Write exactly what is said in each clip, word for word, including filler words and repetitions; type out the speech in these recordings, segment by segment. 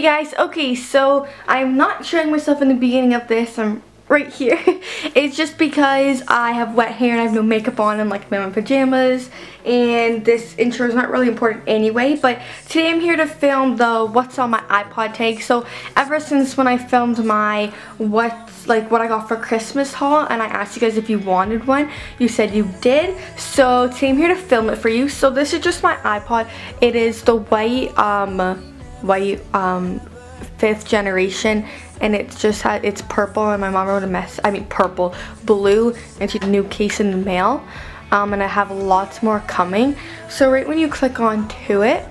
guys, okay, so I'm not showing myself in the beginning of this. I'm right here. It's just because I have wet hair and I have no makeup on. I'm like in my pajamas, and this intro is not really important anyway, but today I'm here to film the what's on my iPod tag. So ever since when I filmed my what's like what I got for Christmas haul and I asked you guys if you wanted one, you said you did. So today I'm here to film it for you. So this is just my iPod. It is the white um white um fifth generation, and it's just had it's purple, and my mom wrote a mess I mean purple blue, and she had a new case in the mail, um, and I have lots more coming. So right when you click on to it,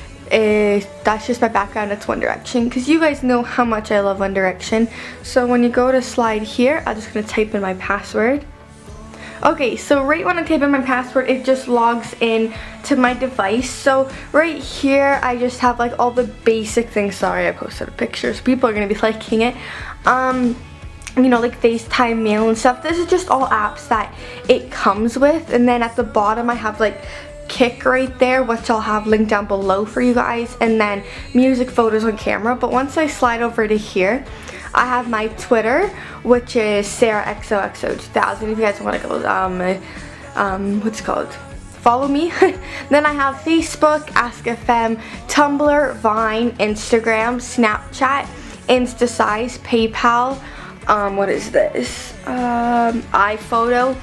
it that's just my background. It's One Direction, because you guys know how much I love One Direction. So when you go to slide here, I'm just gonna type in my password. Okay, so right when I type in my password, it just logs in to my device. So right here, I just have like all the basic things. Sorry, I posted a picture, so people are gonna be liking it. Um, you know, like FaceTime, mail, and stuff. This is just all apps that it comes with. And then at the bottom, I have like Kik right there, which I'll have linked down below for you guys. And then music, photos, on camera. But once I slide over to here, I have my Twitter, which is Sarah X O X O two thousand. If you guys want to go, um, um, what's it called? Follow me. Then I have Facebook, Ask F M, Tumblr, Vine, Instagram, Snapchat, InstaSize, PayPal. Um, what is this? Um, iPhoto,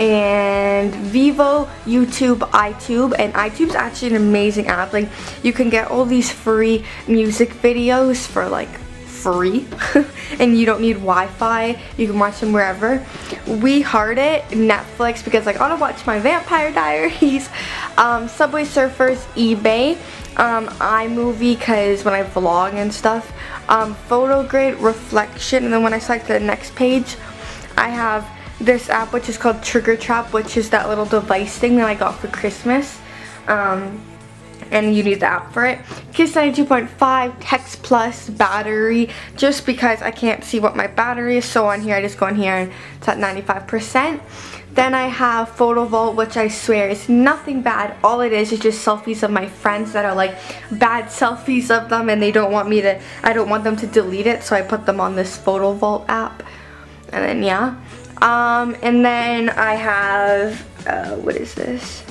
and Vivo, YouTube, iTube. And iTube's actually an amazing app. Like, you can get all these free music videos for like free and you don't need Wi-Fi. You can watch them wherever. We Heart It, Netflix, because like I want to watch my Vampire Diaries, um, Subway Surfers, eBay, um, iMovie, because when I vlog and stuff, um, PhotoGrid, Reflection, and then when I select the next page, I have this app which is called Trigger Trap, which is that little device thing that I got for Christmas. Um, and you need the app for it. Kiss ninety-two point five, Text Plus, battery, just because I can't see what my battery is, so on here I just go in here and it's at ninety-five percent. Then I have Photo Vault, which I swear is nothing bad. All it is is just selfies of my friends that are like bad selfies of them, and they don't want me to, I don't want them to delete it, so I put them on this Photo Vault app. And then yeah. Um, and then I have, uh, what is this?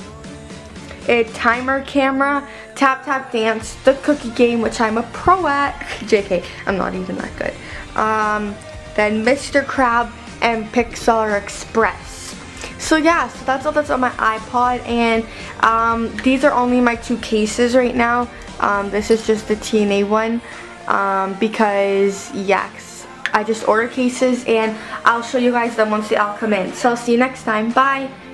A timer camera, Tap Tap Dance, the cookie game, which I'm a pro at. J K, I'm not even that good. Um, then Mister Crab and Pixar Express. So yeah, so that's all that's on my iPod, and um, these are only my two cases right now. Um, this is just the T N A one, um, because yes, I just ordered cases, and I'll show you guys them once they all come in. So I'll see you next time. Bye.